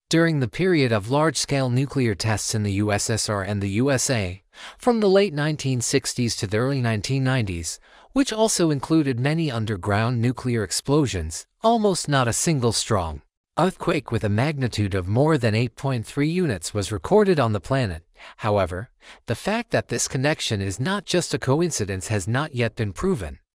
During the period of large-scale nuclear tests in the USSR and the USA, from the late 1960s to the early 1990s, which also included many underground nuclear explosions, almost not a single strong earthquake with a magnitude of more than 8.3 units was recorded on the planet. However, the fact that this connection is not just a coincidence has not yet been proven.